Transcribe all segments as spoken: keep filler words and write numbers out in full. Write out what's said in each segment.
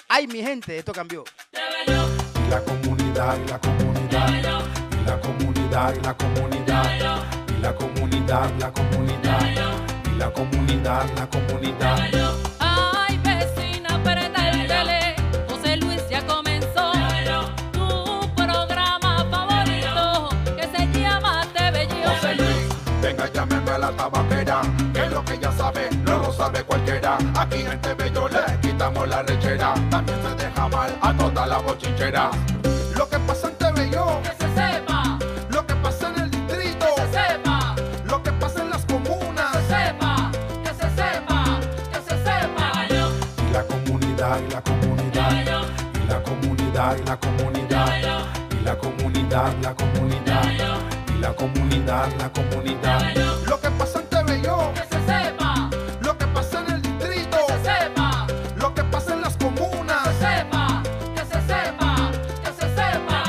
Ay, mi gente, esto cambió. Y la comunidad, y la comunidad, y la comunidad, y la comunidad, y la comunidad, la comunidad, y la comunidad, la comunidad. Ay, vecina, prenda el tele, José Luis ya comenzó tu programa favorito que se llama Te Bello. José Luis, venga, llámeme a la tabaquera, que lo que ya sabe, no lo sabe cualquiera. Aquí en Te Bello le quitamos la rechera, también se deja mal a toda la bochinchera. Lo que pasa en Te Bello, Que se sepa, lo que pasa en el distrito, que se sepa, lo que pasa en las comunas, que se sepa, que se sepa, que se sepa. y la comunidad, y la comunidad, y la comunidad, y la comunidad, y la comunidad, la comunidad, y la comunidad, la comunidad. Lo que pasa en Te Bello, Que se sepa, lo que pasa en el distrito, que se sepa, lo que pasa en las comunas. que se sepa, que se sepa, que se sepa.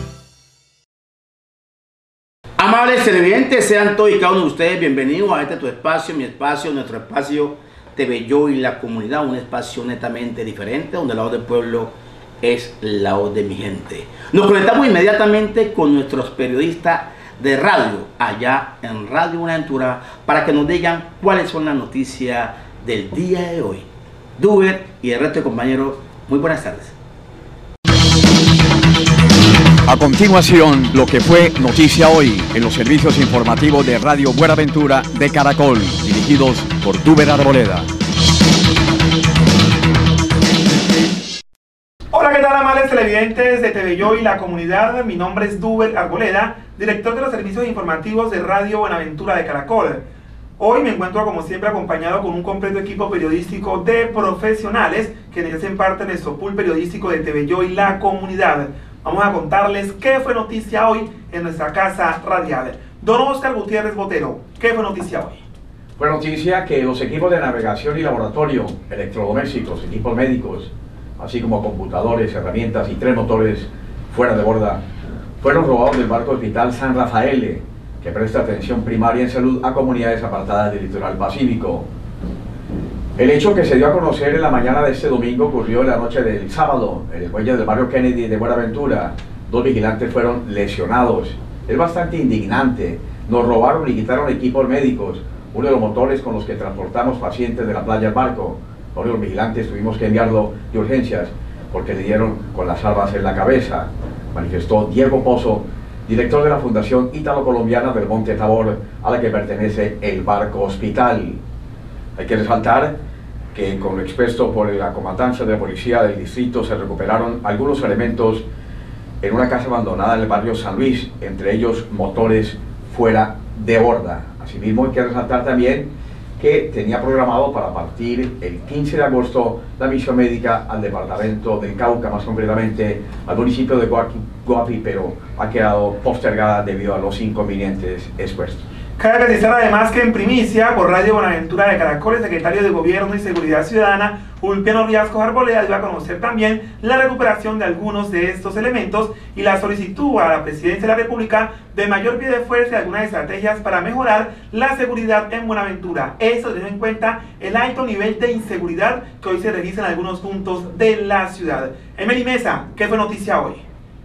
Amables televidentes, sean todos y cada uno de ustedes bienvenidos a este tu espacio, mi espacio, nuestro espacio Te Bello y la comunidad, un espacio netamente diferente donde la voz del pueblo es la voz de mi gente. Nos conectamos inmediatamente con nuestros periodistas de radio allá en Radio Buenaventura para que nos digan cuáles son las noticias del día de hoy. Duber y el resto de compañeros, muy buenas tardes. A continuación, lo que fue noticia hoy en los servicios informativos de Radio Buenaventura de Caracol, dirigidos por Duber Arboleda. Hola, ¿qué tal, amables televidentes de Te Bello y la comunidad? Mi nombre es Duber Arboleda, director de los servicios informativos de Radio Buenaventura de Caracol. Hoy me encuentro, como siempre, acompañado con un completo equipo periodístico de profesionales que hacen parte de nuestro pool periodístico de Te Bello y la comunidad. Vamos a contarles qué fue noticia hoy en nuestra casa radial. Don Oscar Gutiérrez Botero, ¿qué fue noticia hoy? Fue noticia que los equipos de navegación y laboratorio, electrodomésticos, equipos médicos, así como computadores, herramientas y tres motores fuera de borda, fueron robados del barco Hospital San Rafael, que presta atención primaria en salud a comunidades apartadas del litoral pacífico. El hecho, que se dio a conocer en la mañana de este domingo, ocurrió en la noche del sábado en el muelle del barrio Kennedy de Buenaventura. Dos vigilantes fueron lesionados. Es bastante indignante. Nos robaron y quitaron equipos médicos, uno de los motores con los que transportamos pacientes de la playa al barco. Uno de los vigilantes tuvimos que enviarlo de urgencias porque le dieron con las armas en la cabeza, manifestó Diego Pozo, director de la Fundación Ítalo-Colombiana del Monte Tabor, a la que pertenece el barco hospital. Hay que resaltar que, con lo expuesto por la comandancia de la policía del distrito, se recuperaron algunos elementos en una casa abandonada en el barrio San Luis, entre ellos motores fuera de borda. Asimismo, hay que resaltar también que tenía programado para partir el quince de agosto la misión médica al departamento del Cauca, más concretamente al municipio de Guapi, Guapi, pero ha quedado postergada debido a los inconvenientes expuestos. Cabe precisar además que en primicia, por Radio Buenaventura de Caracol, el secretario de Gobierno y Seguridad Ciudadana, Ulpiano Riascos Arboleda, dio a conocer también la recuperación de algunos de estos elementos y la solicitud a la Presidencia de la República de mayor pie de fuerza y algunas estrategias para mejorar la seguridad en Buenaventura. Eso teniendo en cuenta el alto nivel de inseguridad que hoy se registra en algunos puntos de la ciudad. Emily Mesa, ¿qué fue noticia hoy?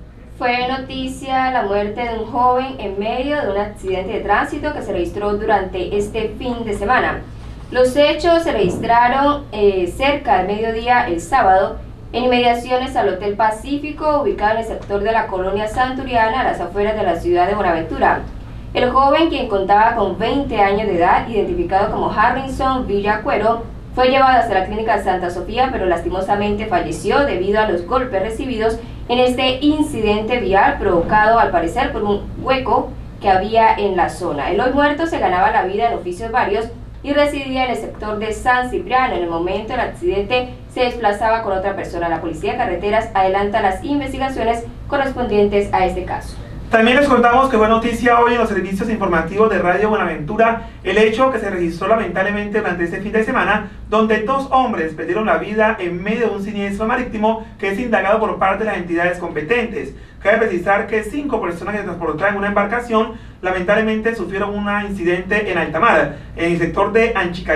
Fue noticia la muerte de un joven en medio de un accidente de tránsito que se registró durante este fin de semana. Los hechos se registraron eh, cerca del mediodía el sábado en inmediaciones al Hotel Pacífico, ubicado en el sector de la colonia Santuriana, a las afueras de la ciudad de Buenaventura. El joven, quien contaba con veinte años de edad, identificado como Harrison Villacuero, fue llevado hasta la clínica Santa Sofía, pero lastimosamente falleció debido a los golpes recibidos en este incidente vial provocado al parecer por un hueco que había en la zona. El hoy muerto se ganaba la vida en oficios varios y residía en el sector de San Cipriano. En el momento del accidente se desplazaba con otra persona. La Policía de Carreteras adelanta las investigaciones correspondientes a este caso. También les contamos que fue noticia hoy en los servicios informativos de Radio Buenaventura el hecho que se registró lamentablemente durante este fin de semana, donde dos hombres perdieron la vida en medio de un siniestro marítimo que es indagado por parte de las entidades competentes. Cabe precisar que cinco personas que se transportaban en una embarcación lamentablemente sufrieron un incidente en alta mar, en el sector de Anchicayá,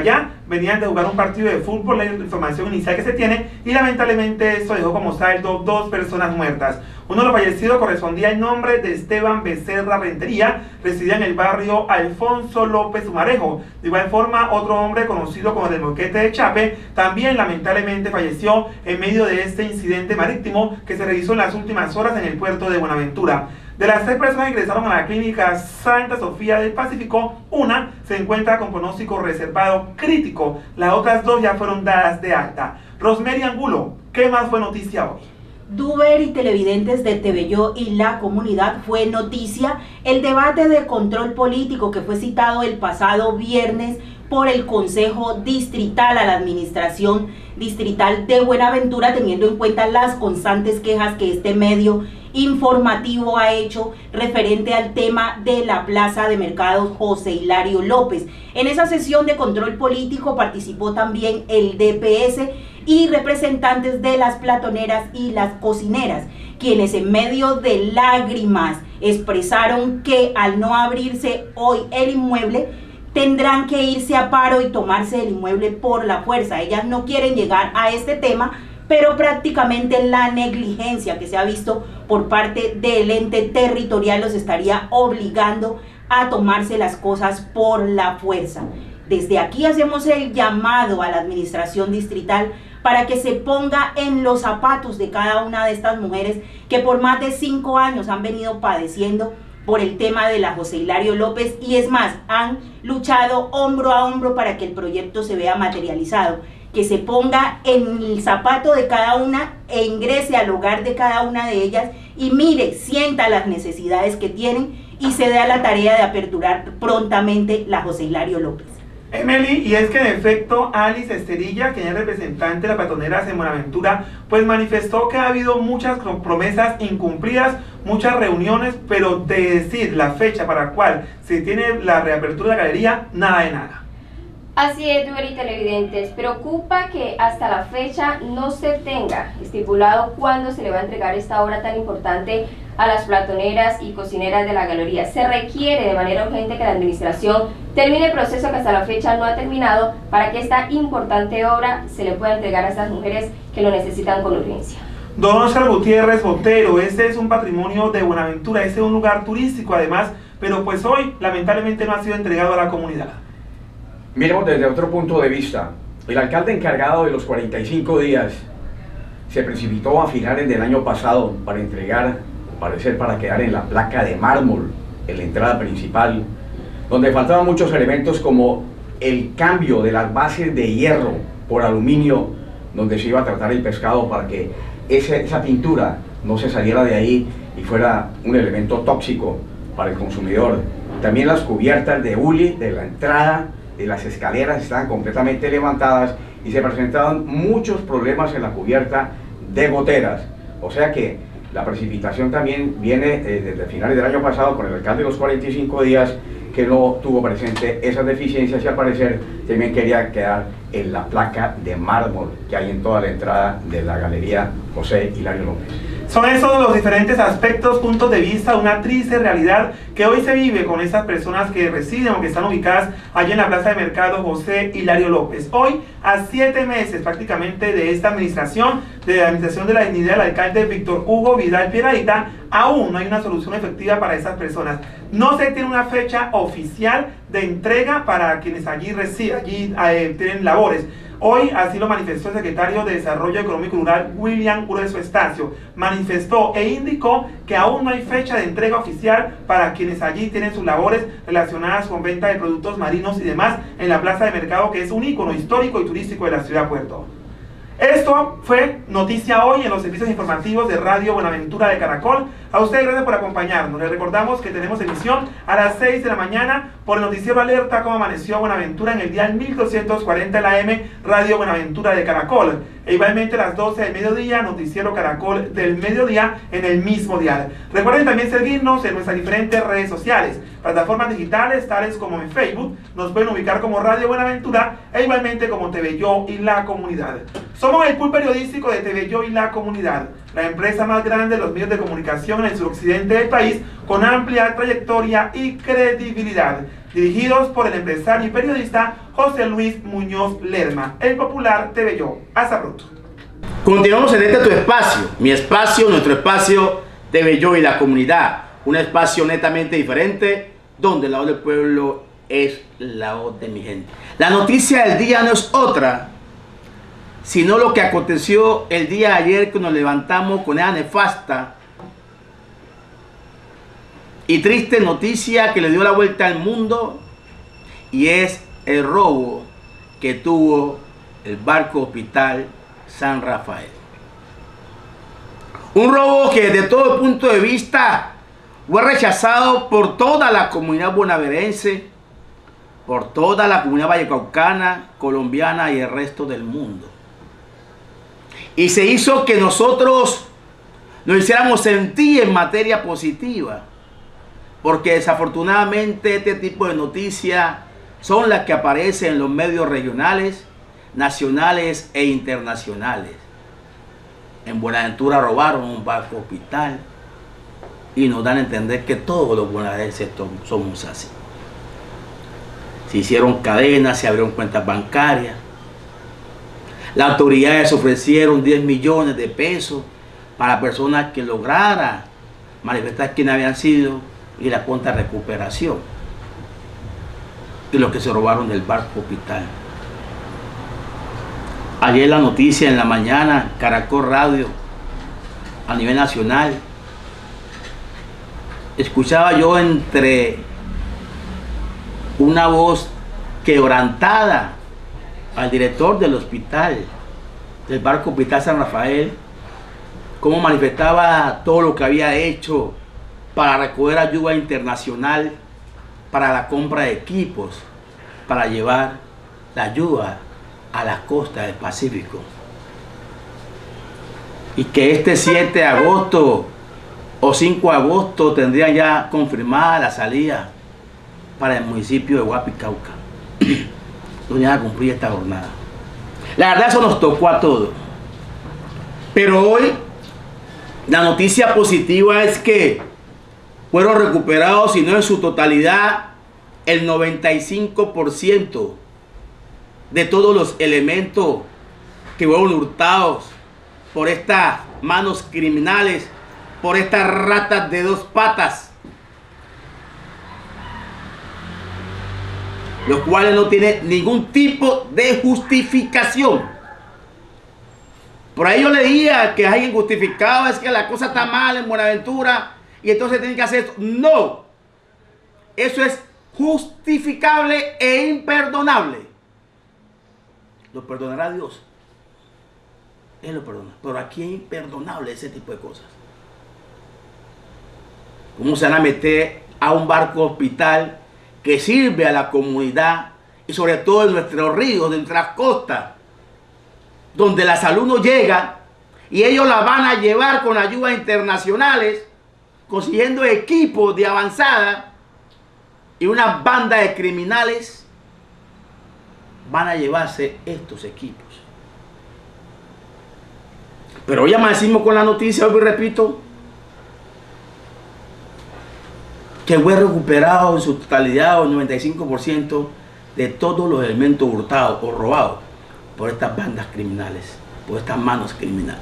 venían de jugar un partido de fútbol, la información inicial que se tiene, y lamentablemente esto dejó como saldo dos personas muertas. Uno de los fallecidos correspondía al nombre de Esteban Becerra Rentería, residía en el barrio Alfonso López Humarejo. De igual forma, otro hombre conocido como del Boquete de Chape, también lamentablemente falleció en medio de este incidente marítimo que se realizó en las últimas horas en el puerto de Buenaventura. De las tres personas que ingresaron a la clínica Santa Sofía del Pacífico, una se encuentra con pronóstico reservado crítico, las otras dos ya fueron dadas de alta. Rosemary Angulo, ¿qué más fue noticia hoy? Duber y televidentes de T V Yo y la comunidad, fue noticia el debate de control político que fue citado el pasado viernes por el Consejo Distrital a la Administración Distrital de Buenaventura, teniendo en cuenta las constantes quejas que este medio informativo ha hecho referente al tema de la Plaza de Mercados José Hilario López. En esa sesión de control político participó también el D P S y representantes de las platoneras y las cocineras, quienes en medio de lágrimas expresaron que al no abrirse hoy el inmueble, tendrán que irse a paro y tomarse el inmueble por la fuerza. Ellas no quieren llegar a este tema, pero prácticamente la negligencia que se ha visto por parte del ente territorial los estaría obligando a tomarse las cosas por la fuerza. Desde aquí hacemos el llamado a la administración distrital para que se ponga en los zapatos de cada una de estas mujeres que por más de cinco años han venido padeciendo por el tema de la José Hilario López, y es más, han luchado hombro a hombro para que el proyecto se vea materializado, que se ponga en el zapato de cada una e ingrese al hogar de cada una de ellas y mire, sienta las necesidades que tienen y se dé a la tarea de aperturar prontamente la José Hilario López. Emily, y es que en efecto Alice Esterilla, quien es representante de las platoneras en Buenaventura, pues manifestó que ha habido muchas promesas incumplidas, muchas reuniones, pero de decir la fecha para la cual se tiene la reapertura de la galería, nada de nada. Así es, Duber y televidentes, preocupa que hasta la fecha no se tenga estipulado cuándo se le va a entregar esta obra tan importante a las platoneras y cocineras de la galería. Se requiere de manera urgente que la administración termine el proceso que hasta la fecha no ha terminado para que esta importante obra se le pueda entregar a estas mujeres que lo necesitan con urgencia. Don Oscar Gutiérrez Botero, este es un patrimonio de Buenaventura, este es un lugar turístico además, pero pues hoy lamentablemente no ha sido entregado a la comunidad. Miremos desde otro punto de vista. El alcalde encargado de los cuarenta y cinco días se precipitó a finales del año pasado para entregar, al parecer para quedar en la placa de mármol en la entrada principal, donde faltaban muchos elementos como el cambio de las bases de hierro por aluminio, donde se iba a tratar el pescado para que ese, esa pintura no se saliera de ahí y fuera un elemento tóxico para el consumidor. También las cubiertas de hule de la entrada de las escaleras estaban completamente levantadas y se presentaban muchos problemas en la cubierta de goteras. O sea que la precipitación también viene eh, desde finales del año pasado con el alcalde de los cuarenta y cinco días, que no tuvo presente esas deficiencias y al parecer también quería quedar en la placa de mármol que hay en toda la entrada de la galería José Hilario López. Son esos los diferentes aspectos, puntos de vista, una triste realidad que hoy se vive con esas personas que residen o que están ubicadas allí en la Plaza de Mercado José Hilario López. Hoy, a siete meses prácticamente de esta administración, de la administración de la dignidad del alcalde Víctor Hugo Vidal Piedradita, aún no hay una solución efectiva para esas personas. No se tiene una fecha oficial de entrega para quienes allí residen, allí eh, tienen labores. Hoy así lo manifestó el secretario de Desarrollo Económico Rural, William Grueso Estacio. Manifestó e indicó que aún no hay fecha de entrega oficial para quienes allí tienen sus labores relacionadas con venta de productos marinos y demás en la Plaza de Mercado, que es un ícono histórico y turístico de la ciudad de Puerto. Esto fue noticia hoy en los servicios informativos de Radio Buenaventura de Caracol. A ustedes gracias por acompañarnos. Les recordamos que tenemos emisión a las seis de la mañana por el noticiero Alerta Cómo Amaneció Buenaventura en el dial mil doscientos cuarenta de la A M, Radio Buenaventura de Caracol. E igualmente a las doce del mediodía, noticiero Caracol del mediodía en el mismo dial. Recuerden también seguirnos en nuestras diferentes redes sociales, plataformas digitales tales como en Facebook, nos pueden ubicar como Radio Buenaventura e igualmente como T V Yo y la Comunidad. Somos el pool periodístico de T V Yo y la Comunidad, la empresa más grande de los medios de comunicación en el suroccidente del país, con amplia trayectoria y credibilidad. dirigidos por el empresario y periodista José Luis Muñoz Lerma, El Popular T V Yo. Hasta pronto. Continuamos en este tu espacio, mi espacio, nuestro espacio T V Yo y la comunidad. Un espacio netamente diferente, donde la voz del pueblo es la voz de mi gente. La noticia del día no es otra, sino lo que aconteció el día de ayer, que nos levantamos con esa nefasta y triste noticia que le dio la vuelta al mundo, y es el robo que tuvo el barco hospital San Rafael. Un robo que desde todo punto de vista fue rechazado por toda la comunidad bonaerense, por toda la comunidad vallecaucana, colombiana y el resto del mundo. Y se hizo que nosotros nos hiciéramos sentir en materia positiva, porque desafortunadamente este tipo de noticias son las que aparecen en los medios regionales, nacionales e internacionales. En Buenaventura robaron un barco hospital y nos dan a entender que todos los bonaerenses somos así. Se hicieron cadenas, se abrieron cuentas bancarias. Las autoridades ofrecieron diez millones de pesos para personas que lograran manifestar quiénes habían sido y la cuenta de recuperación. Y los que se robaron del barco hospital. Ayer la noticia en la mañana, Caracol Radio, a nivel nacional, escuchaba yo entre una voz quebrantada al director del hospital, del barco hospital San Rafael, cómo manifestaba todo lo que había hecho para recoger ayuda internacional, para la compra de equipos, para llevar la ayuda a las costas del Pacífico. Y que este siete de agosto o cinco de agosto tendría ya confirmada la salida para el municipio de Guapicauca, donde van a cumplir esta jornada. La verdad, eso nos tocó a todos. Pero hoy la noticia positiva es que fueron recuperados, si no en su totalidad, el noventa y cinco por ciento de todos los elementos que fueron hurtados por estas manos criminales, por estas ratas de dos patas, los cuales no tienen ningún tipo de justificación. Por ahí yo leía que hay injustificado, es que la cosa está mal en Buenaventura y entonces tienen que hacer esto. No, eso es justificable e imperdonable. Lo perdonará Dios, Él lo perdona, pero aquí es imperdonable ese tipo de cosas. ¿Cómo se van a meter a un barco hospital que sirve a la comunidad y sobre todo en nuestros ríos, de nuestras costas, donde la salud no llega, y ellos la van a llevar con ayudas internacionales, consiguiendo equipos de avanzada, y una banda de criminales van a llevarse estos equipos? Pero hoy amanecimos con la noticia, hoy repito, que fue recuperado en su totalidad, o el noventa y cinco por ciento de todos los elementos hurtados o robados por estas bandas criminales, por estas manos criminales.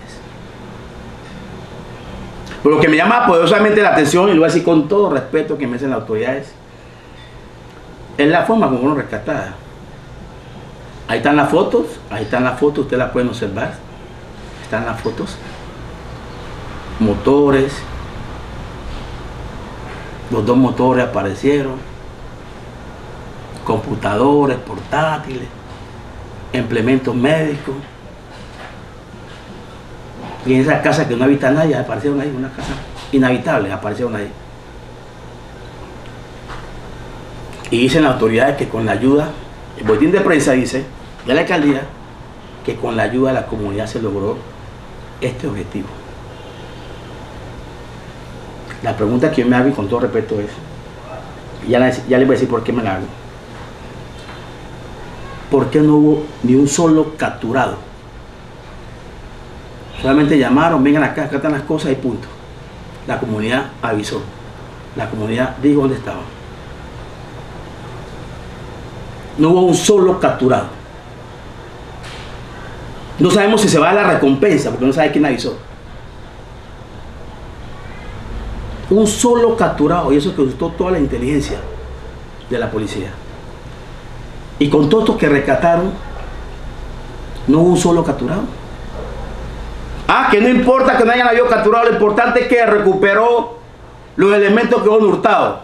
Pero lo que me llama poderosamente la atención, y lo voy a decir con todo respeto que me hacen las autoridades, es la forma como fueron rescatadas. Ahí están las fotos, ahí están las fotos, ustedes las pueden observar. Están las fotos, motores, los dos motores aparecieron, computadores, portátiles, implementos médicos. Y en esa casa que no habita nadie, aparecieron ahí, una casa inhabitable, aparecieron ahí. Y dicen las autoridades que con la ayuda, el boletín de prensa dice, de la alcaldía, que con la ayuda de la comunidad se logró este objetivo. La pregunta que yo me hago, y con todo respeto, es, ya, la, ya les voy a decir por qué me la hago. ¿Por qué no hubo ni un solo capturado? Solamente llamaron, vengan acá, acá están las cosas y punto. La comunidad avisó. La comunidad dijo dónde estaban. No hubo un solo capturado. No sabemos si se va a la recompensa, porque no sabe quién avisó. Un solo capturado, y eso que usó toda la inteligencia de la policía. Y con todos los que rescataron, no hubo un solo capturado. Ah, que no importa que no hayan habido capturado, lo importante es que recuperó los elementos que fueron hurtados.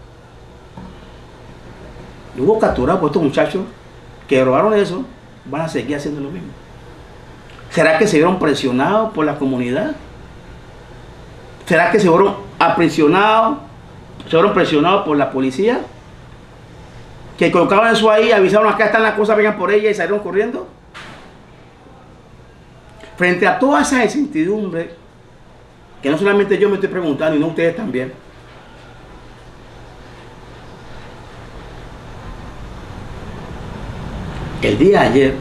No hubo capturado por estos muchachos que robaron eso, van a seguir haciendo lo mismo. ¿Será que se vieron presionados por la comunidad? ¿Será que se fueron aprisionados, se fueron presionados por la policía? Que colocaban eso ahí, avisaron acá están las cosas, vengan por ella y salieron corriendo. Frente a toda esa incertidumbre, que no solamente yo me estoy preguntando, y no ustedes también, el día de ayer,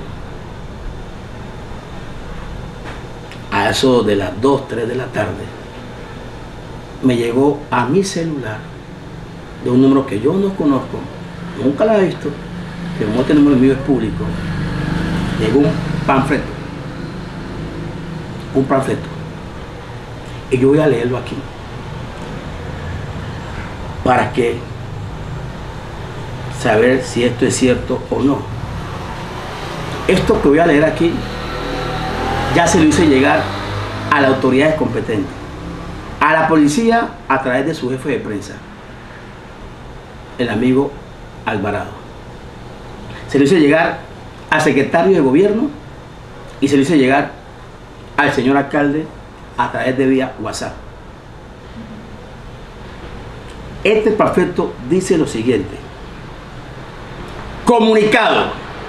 a eso de las dos, tres de la tarde, me llegó a mi celular de un número que yo no conozco, nunca lo he visto, pero como este número mío es público, llegó un panfleto, un panfleto, y yo voy a leerlo aquí, para que saber si esto es cierto o no. Esto que voy a leer aquí, ya se lo hice llegar a las autoridades competentes, a la policía a través de su jefe de prensa, el amigo Alvarado. Se lo hice llegar al secretario de gobierno y se lo hice llegar al señor alcalde a través de vía WhatsApp. Este panfleto dice lo siguiente: comunicado.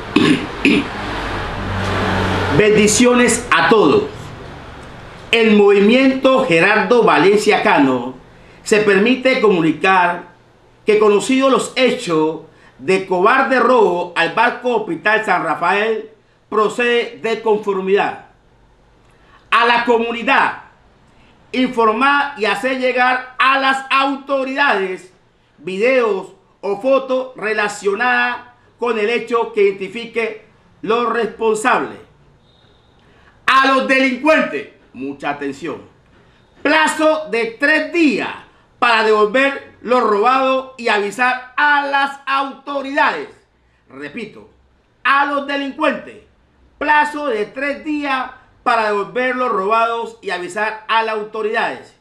Bendiciones a todos. El movimiento Gerardo Valencia Cano se permite comunicar que, conocidos los hechos de cobarde robo al barco Hospital San Rafael, procede de conformidad a la comunidad informar y hacer llegar a las autoridades videos o fotos relacionadas con el hecho que identifique los responsables. A los delincuentes, mucha atención, plazo de tres días para devolver lo robado y avisar a las autoridades. Repito, a los delincuentes, plazo de tres días para devolver los robados y avisar a las autoridades.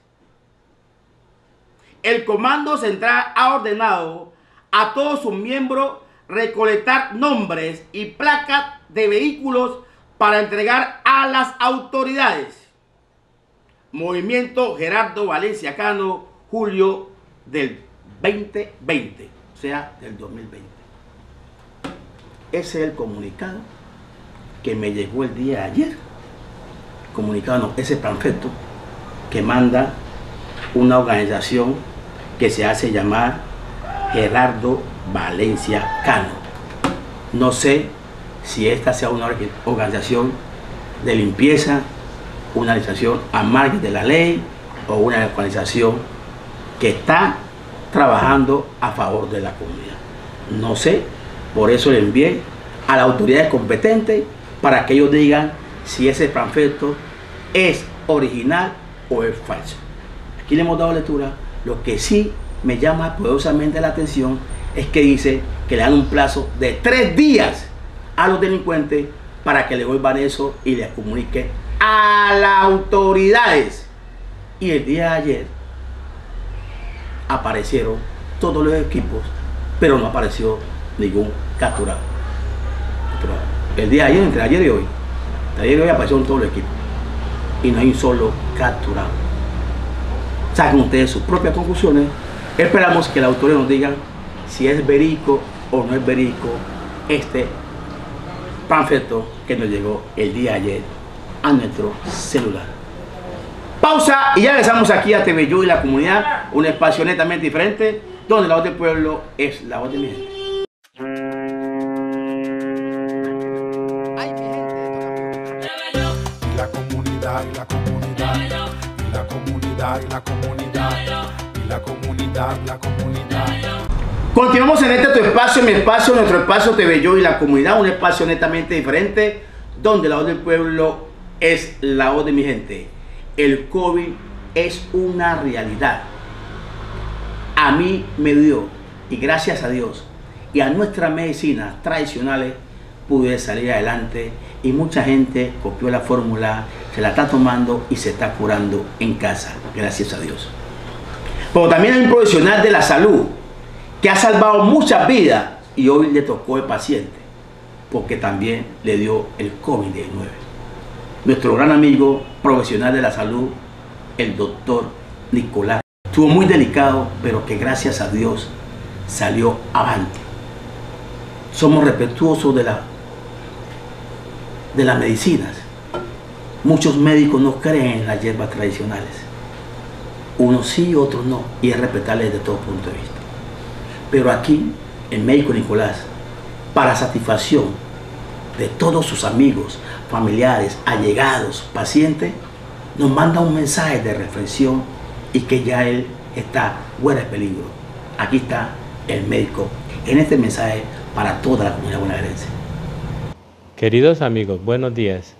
El Comando Central ha ordenado a todos sus miembros recolectar nombres y placas de vehículos para entregar a las autoridades. Movimiento Gerardo Valencia Cano, julio del veinte veinte, o sea, del dos mil veinte. Ese es el comunicado que me llegó el día de ayer. Comunicado, no, ese panfleto que manda una organización que se hace llamar Gerardo Valencia Cano. No sé si esta sea una organización de limpieza, una organización a margen de la ley o una organización que está trabajando a favor de la comunidad. No sé, por eso le envié a las autoridades competentes para que ellos digan si ese panfleto es original o es falso. Aquí le hemos dado lectura. Lo que sí me llama poderosamente la atención es que dice que le dan un plazo de tres días a los delincuentes para que le devuelvan eso y les comuniquen a las autoridades. Y el día de ayer aparecieron todos los equipos, pero no apareció ningún capturado. Pero el día de ayer, entre ayer y hoy, entre ayer y hoy aparecieron todos los equipos y no hay un solo capturado. Saquen ustedes sus propias conclusiones. Esperamos que la autoridad nos diga si es verídico o no es verídico este panfleto que nos llegó el día de ayer a nuestro celular. Pausa y ya regresamos aquí a T V Yo y la Comunidad, un espacio netamente diferente donde la voz del pueblo es la voz de mi gente. Y la comunidad, y la comunidad, y la comunidad, y la comunidad, y la comunidad, la comunidad. Continuamos en este tu espacio, mi espacio, nuestro espacio T V Yo y la comunidad, un espacio netamente diferente, donde la voz del pueblo es la voz de mi gente. El COVID es una realidad. A mí me dio, y gracias a Dios y a nuestras medicinas tradicionales, pude salir adelante, y mucha gente copió la fórmula, se la está tomando y se está curando en casa, gracias a Dios. Pero también hay un profesional de la salud que ha salvado muchas vidas y hoy le tocó el paciente porque también le dio el COVID diecinueve. Nuestro gran amigo profesional de la salud, el doctor Nicolás, estuvo muy delicado, pero que gracias a Dios salió avante. Somos respetuosos de la de las medicinas. Muchos médicos no creen en las hierbas tradicionales. Unos sí, otros no, y es respetable desde todo punto de vista. Pero aquí, el médico Nicolás, para satisfacción de todos sus amigos, familiares, allegados, pacientes, nos manda un mensaje de reflexión y que ya él está fuera de peligro. Aquí está el médico en este mensaje para toda la comunidad bonaerense. Queridos amigos, buenos días.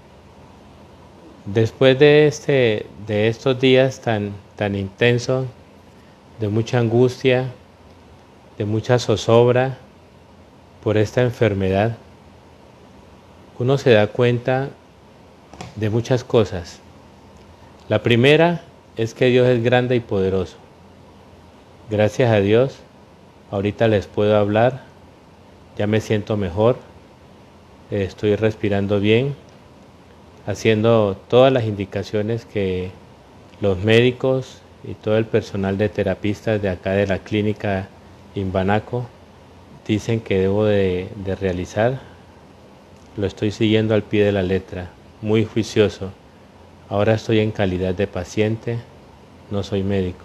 Después de, este, de estos días tan, tan intensos, de mucha angustia, de mucha zozobra por esta enfermedad, uno se da cuenta de muchas cosas. La primera es que Dios es grande y poderoso. Gracias a Dios, ahorita les puedo hablar, ya me siento mejor. Estoy respirando bien, haciendo todas las indicaciones que los médicos y todo el personal de terapistas de acá de la clínica Imbanaco dicen que debo de, de realizar. Lo estoy siguiendo al pie de la letra, muy juicioso. Ahora estoy en calidad de paciente, no soy médico.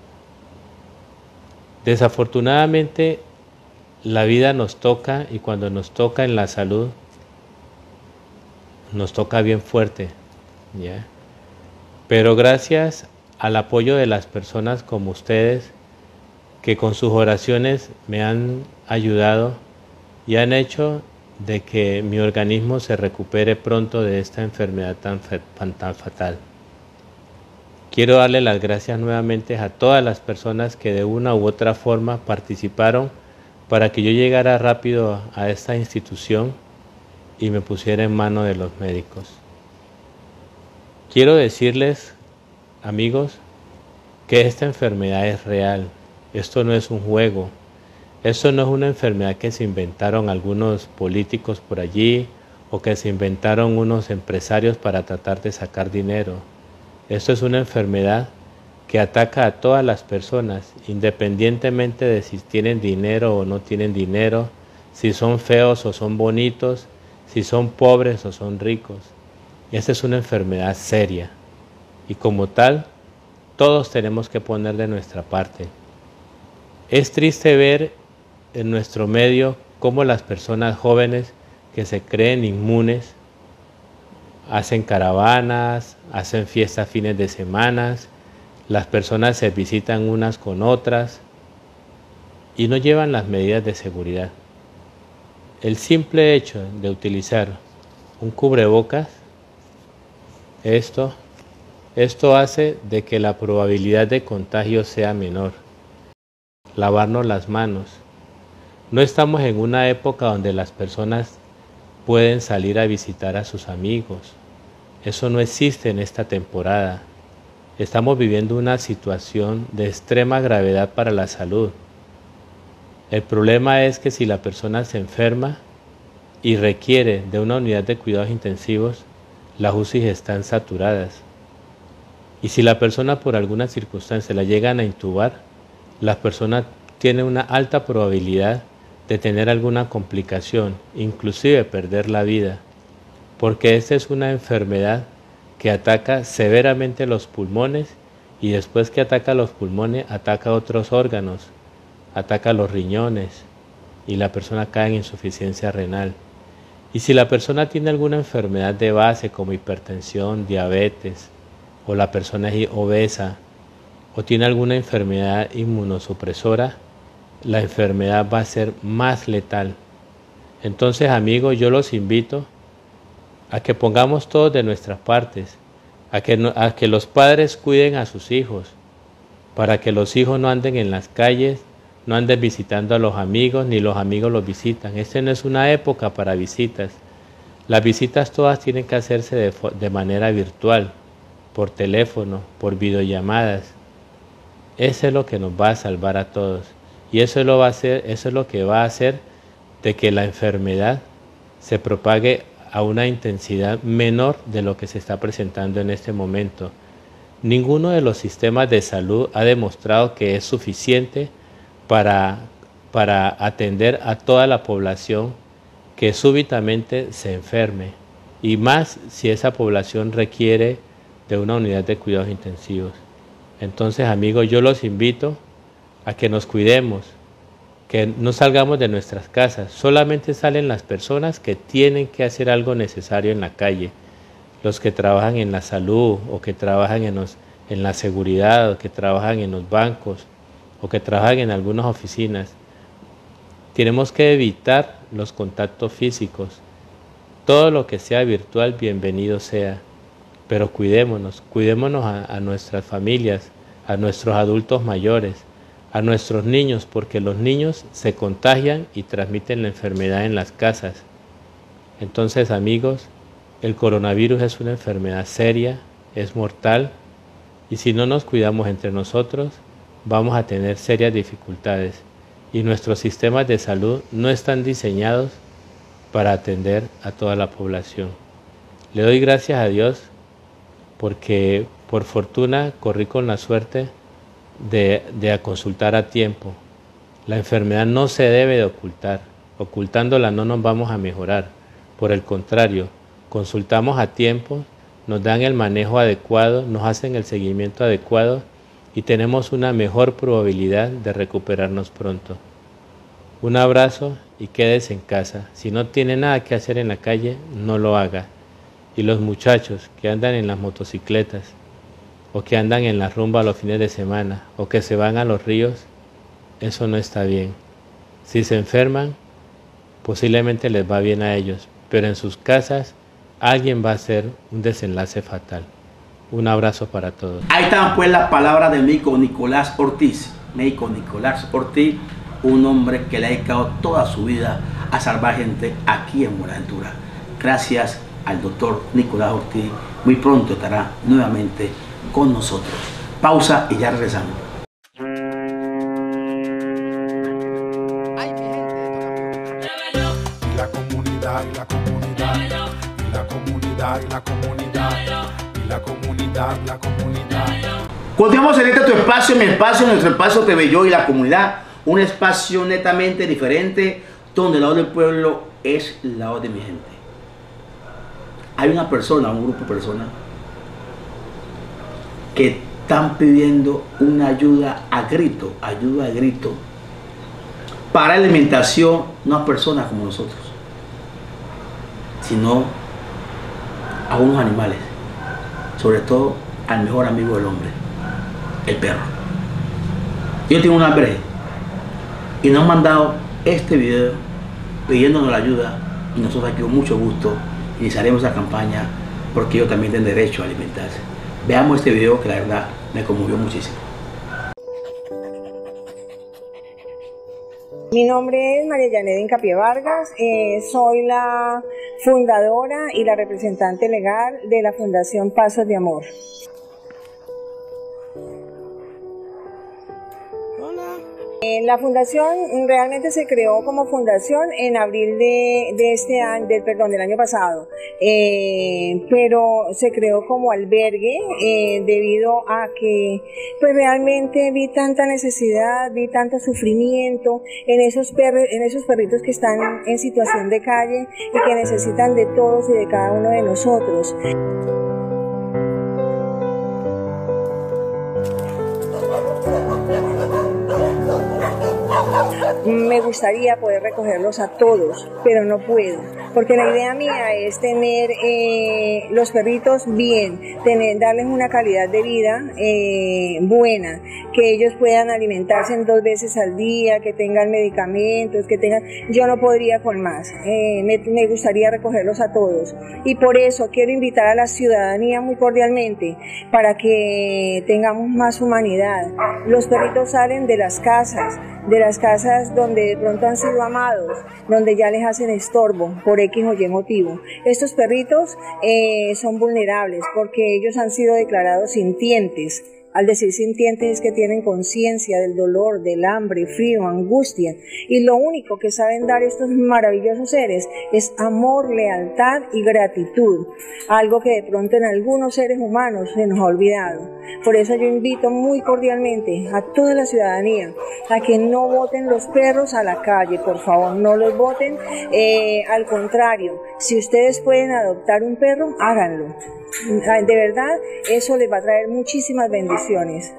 Desafortunadamente, la vida nos toca, y cuando nos toca en la salud, nos toca bien fuerte, ¿ya? Pero gracias al apoyo de las personas como ustedes, que con sus oraciones me han ayudado y han hecho de que mi organismo se recupere pronto de esta enfermedad tan, tan fatal. Quiero darle las gracias nuevamente a todas las personas que de una u otra forma participaron para que yo llegara rápido a esta institución y me pusiera en manos de los médicos. Quiero decirles, amigos, que esta enfermedad es real. Esto no es un juego. Esto no es una enfermedad que se inventaron algunos políticos por allí o que se inventaron unos empresarios para tratar de sacar dinero. Esto es una enfermedad que ataca a todas las personas, independientemente de si tienen dinero o no tienen dinero, si son feos o son bonitos, si son pobres o son ricos. Y esta es una enfermedad seria. Y como tal, todos tenemos que poner de nuestra parte. Es triste ver en nuestro medio cómo las personas jóvenes que se creen inmunes hacen caravanas, hacen fiestas fines de semana, las personas se visitan unas con otras y no llevan las medidas de seguridad. El simple hecho de utilizar un cubrebocas, esto, esto hace de que la probabilidad de contagio sea menor. Lavarnos las manos. No estamos en una época donde las personas pueden salir a visitar a sus amigos. Eso no existe en esta temporada. Estamos viviendo una situación de extrema gravedad para la salud. El problema es que si la persona se enferma y requiere de una unidad de cuidados intensivos, las U C I están saturadas. Y si la persona por alguna circunstancia la llegan a intubar, la persona tiene una alta probabilidad de tener alguna complicación, inclusive perder la vida, porque esta es una enfermedad que ataca severamente los pulmones y después que ataca los pulmones ataca otros órganos, ataca los riñones y la persona cae en insuficiencia renal. Y si la persona tiene alguna enfermedad de base como hipertensión, diabetes, o la persona es obesa, o tiene alguna enfermedad inmunosupresora, la enfermedad va a ser más letal. Entonces, amigos, yo los invito a que pongamos todos de nuestras partes, a que, no, a que los padres cuiden a sus hijos, para que los hijos no anden en las calles, no anden visitando a los amigos, ni los amigos los visitan. Esta no es una época para visitas. Las visitas todas tienen que hacerse de, de manera virtual, por teléfono, por videollamadas. Eso es lo que nos va a salvar a todos. Y eso, lo va a hacer, eso es lo que va a hacer de que la enfermedad se propague a una intensidad menor de lo que se está presentando en este momento. Ninguno de los sistemas de salud ha demostrado que es suficiente para, para atender a toda la población que súbitamente se enferme, y más si esa población requiere de una unidad de cuidados intensivos. Entonces, amigos, yo los invito a que nos cuidemos, que no salgamos de nuestras casas. Solamente salen las personas que tienen que hacer algo necesario en la calle, los que trabajan en la salud, o que trabajan en, los, en la seguridad, o que trabajan en los bancos, o que trabajan en algunas oficinas. Tenemos que evitar los contactos físicos. Todo lo que sea virtual, bienvenido sea. Pero cuidémonos, cuidémonos a, a nuestras familias, a nuestros adultos mayores, a nuestros niños, porque los niños se contagian y transmiten la enfermedad en las casas. Entonces, amigos, el coronavirus es una enfermedad seria, es mortal, y si no nos cuidamos entre nosotros, vamos a tener serias dificultades. Y nuestros sistemas de salud no están diseñados para atender a toda la población. Le doy gracias a Dios porque por fortuna corrí con la suerte de, de consultar a tiempo. La enfermedad no se debe de ocultar. Ocultándola no nos vamos a mejorar. Por el contrario, consultamos a tiempo, nos dan el manejo adecuado, nos hacen el seguimiento adecuado y tenemos una mejor probabilidad de recuperarnos pronto. Un abrazo y quédese en casa. Si no tiene nada que hacer en la calle, no lo haga. Y los muchachos que andan en las motocicletas, o que andan en la rumba los fines de semana, o que se van a los ríos, eso no está bien. Si se enferman, posiblemente les va bien a ellos, pero en sus casas alguien va a hacer un desenlace fatal. Un abrazo para todos. Ahí están pues las palabras del médico Nicolás Ortiz. Médico Nicolás Ortiz, un hombre que le ha dedicado toda su vida a salvar gente aquí en Buenaventura. Gracias al doctor Nicolás Ortiz. Muy pronto estará nuevamente con nosotros. Pausa y ya regresamos. Y la comunidad, y la comunidad, y la comunidad, y la comunidad, y la comunidad, la comunidad. Continuamos en este tu espacio, mi espacio, nuestro espacio Te Veo Yo y la comunidad. Un espacio netamente diferente, donde la voz del pueblo es la voz de mi gente. Hay una persona, un grupo de personas que están pidiendo una ayuda a grito, ayuda a grito, para alimentación, no a personas como nosotros, sino a unos animales, sobre todo al mejor amigo del hombre, el perro. Yo tengo un hambre y nos han mandado este video pidiéndonos la ayuda, y nosotros aquí con mucho gusto iniciaremos la campaña porque ellos también tienen derecho a alimentarse. Veamos este video que la verdad me conmovió muchísimo. Mi nombre es María Yanet Incapié Vargas, eh, soy la fundadora y la representante legal de la Fundación Pasos de Amor. Eh, la fundación realmente se creó como fundación en abril de, de este año, del, perdón, del año pasado, eh, pero se creó como albergue eh, debido a que pues realmente vi tanta necesidad, vi tanto sufrimiento en esos, perros, en esos perritos que están en situación de calle y que necesitan de todos y de cada uno de nosotros. Me gustaría poder recogerlos a todos, pero no puedo, porque la idea mía es tener eh, los perritos bien, tener, darles una calidad de vida eh, buena, que ellos puedan alimentarse en dos veces al día, que tengan medicamentos, que tengan... Yo no podría con más, eh, me, me gustaría recogerlos a todos, y por eso quiero invitar a la ciudadanía muy cordialmente para que tengamos más humanidad. Los perritos salen de las casas, de las casas donde de pronto han sido amados, donde ya les hacen estorbo por X o Y motivo. Estos perritos eh, son vulnerables porque ellos han sido declarados sintientes. Al decir sintientes es que tienen conciencia del dolor, del hambre, frío, angustia, y lo único que saben dar estos maravillosos seres es amor, lealtad y gratitud, algo que de pronto en algunos seres humanos se nos ha olvidado. Por eso yo invito muy cordialmente a toda la ciudadanía a que no boten los perros a la calle, por favor, no los boten, eh, al contrario, si ustedes pueden adoptar un perro, háganlo. De verdad, eso les va a traer muchísimas bendiciones.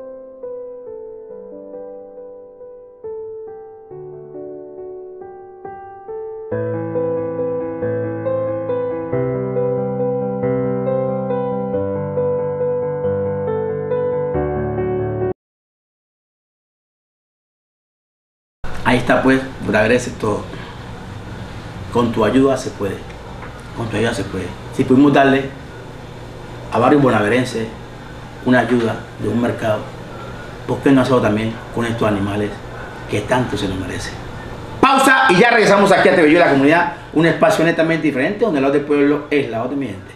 Ahí está, pues, por agradecer todo. Con tu ayuda se puede. Con tu ayuda se puede. Si pudimos darle a varios bonaverenses una ayuda de un mercado, ¿por qué no hacerlo también con estos animales que tanto se nos merecen? Pausa y ya regresamos aquí a Te Bello y la Comunidad, un espacio netamente diferente donde el lado del pueblo es la voz de mi gente.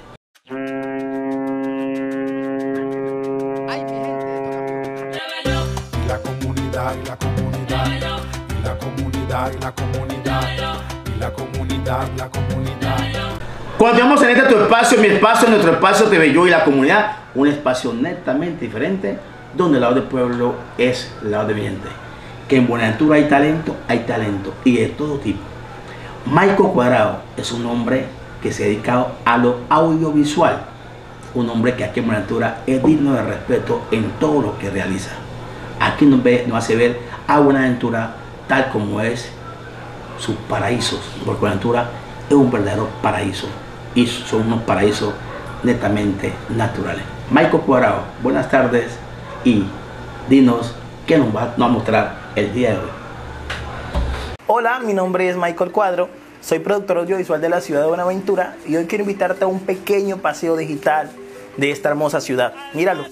La comunidad, y la comunidad, y la comunidad, y la comunidad, y la comunidad, la comunidad. Continuamos en este tu espacio, mi espacio, nuestro espacio Te Bello y la Comunidad, un espacio netamente diferente donde el lado del pueblo es el lado de mi gente. Que en Buenaventura hay talento, hay talento y de todo tipo. Michael Cuadrado es un hombre que se ha dedicado a lo audiovisual, un hombre que aquí en Buenaventura es digno de respeto en todo lo que realiza. Aquí nos, ve, nos hace ver a Buenaventura tal como es sus paraísos, porque Buenaventura es un verdadero paraíso y son unos paraísos netamente naturales. Michael Cuadrado, buenas tardes y dinos qué nos va, nos va a mostrar el día de hoy. Hola, mi nombre es Michael Cuadro, soy productor audiovisual de la ciudad de Buenaventura y hoy quiero invitarte a un pequeño paseo digital de esta hermosa ciudad. Míralo.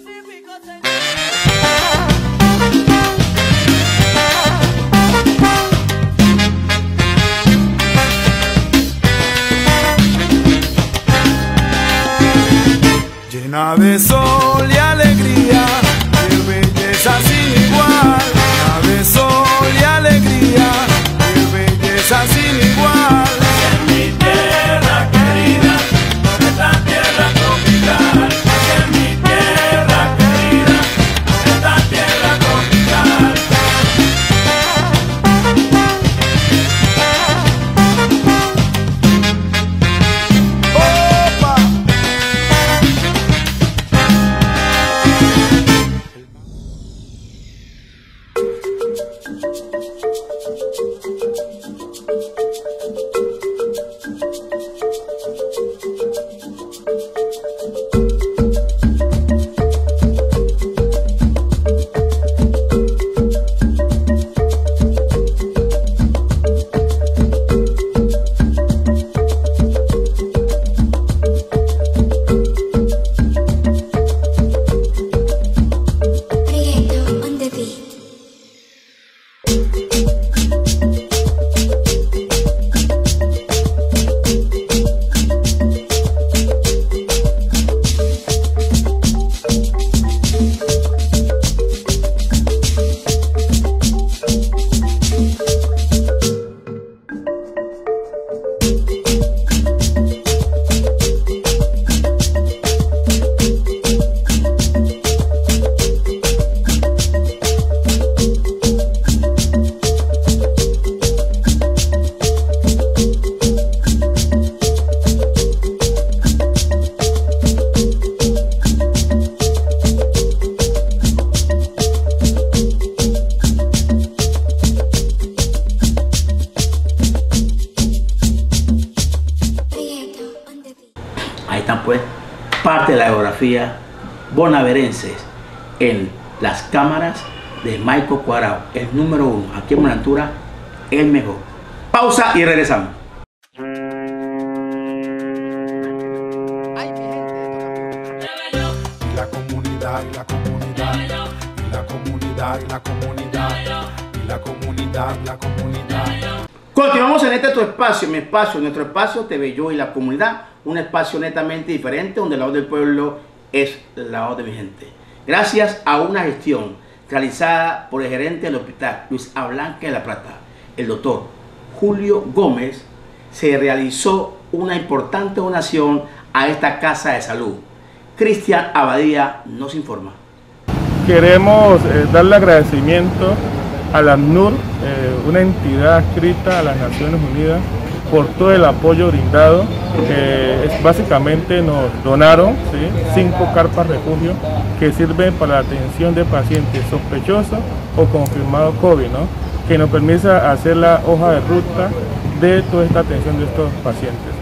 Llena de sol y alegría, de belleza sin igual. Llena de sol y alegría, de belleza sin igual. En mi tierra querida, esta tierra tropical. En mi tierra querida, esta tierra tropical. ¡Opa! Ahí están pues parte de la geografía bonaverense en las cámaras de Michael Cuadrado, el número uno, aquí en Buenaventura, el mejor. Pausa y regresamos. La comunidad, y la comunidad, y la comunidad, y la comunidad, y la comunidad, la comunidad. Continuamos en este tu espacio, mi espacio, nuestro espacio T V Yo y la comunidad, un espacio netamente diferente donde la voz del pueblo es la voz de mi gente. Gracias a una gestión realizada por el gerente del hospital Luis Ablanque de la Plata, el doctor Julio Gómez, se realizó una importante donación a esta casa de salud. Cristian Abadía nos informa. Queremos eh, darle agradecimiento a la ACNUR, eh, una entidad adscrita a las Naciones Unidas, por todo el apoyo brindado. Eh, es, básicamente nos donaron ¿sí? cinco carpas refugio que sirven para la atención de pacientes sospechosos o confirmados COVID, ¿no? que nos permite hacer la hoja de ruta de toda esta atención de estos pacientes.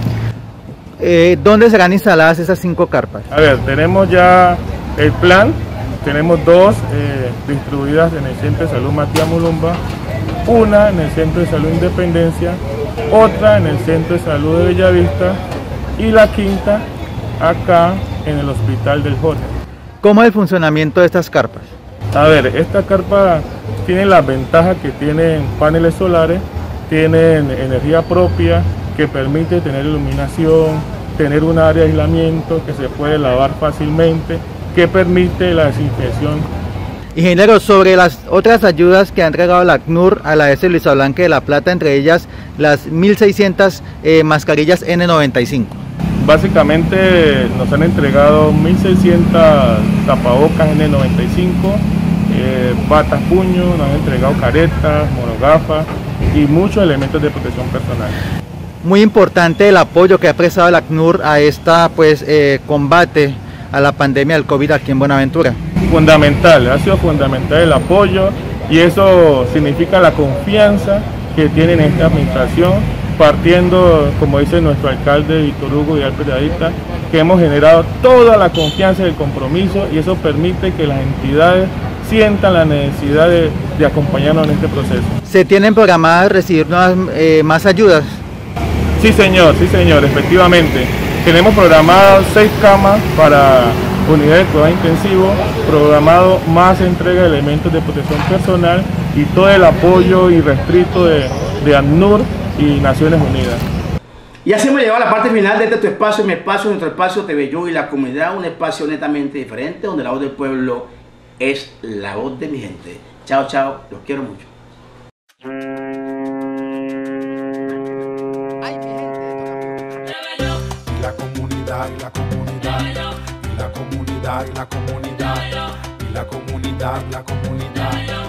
Eh, ¿Dónde serán instaladas esas cinco carpas? A ver, tenemos ya el plan, tenemos dos eh, distribuidas en el Centro de Salud Matías Mulumba, una en el Centro de Salud Independencia, otra en el Centro de Salud de Bellavista y la quinta acá en el Hospital del Jorge. ¿Cómo es el funcionamiento de estas carpas? A ver, esta carpa tiene las ventajas que tienen paneles solares, tienen energía propia que permite tener iluminación, tener un área de aislamiento que se puede lavar fácilmente, que permite la desinfección. Ingeniero, sobre las otras ayudas que ha entregado la ACNUR a la S. Luis Ablanque de la Plata, entre ellas las mil seiscientas eh, mascarillas N noventa y cinco. Básicamente nos han entregado mil seiscientas tapabocas N noventa y cinco, eh, batas puño, nos han entregado caretas, monogafas y muchos elementos de protección personal. Muy importante el apoyo que ha prestado la ACNUR a esta pues eh, combate a la pandemia del COVID aquí en Buenaventura. Fundamental, ha sido fundamental el apoyo y eso significa la confianza que tienen en esta administración, partiendo, como dice nuestro alcalde Víctor Hugo Vidal Periodista, que hemos generado toda la confianza y el compromiso y eso permite que las entidades sientan la necesidad de, de acompañarnos en este proceso. ¿Se tienen programadas recibir nuevas, eh, más ayudas? Sí señor, sí señor, efectivamente. Tenemos programadas seis camas para unidades de cuidado intensivo, programado más entrega de elementos de protección personal y todo el apoyo irrestricto de, de ACNUR y Naciones Unidas. Y así hemos llegado a la parte final de este tu espacio, mi espacio, nuestro espacio T V Yo y la comunidad, un espacio netamente diferente donde la voz del pueblo es la voz de mi gente. Chao, chao, los quiero mucho. La comunidad, y la comunidad, y la comunidad, y la comunidad, y la comunidad, la comunidad.